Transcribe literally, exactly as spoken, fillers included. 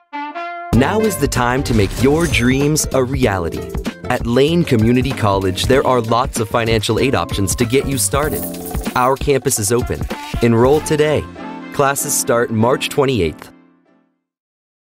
Now is the time to make your dreams a reality. At Lane Community College, there are lots of financial aid options to get you started. Our campus is open. Enroll today. Classes start March twenty-eighth.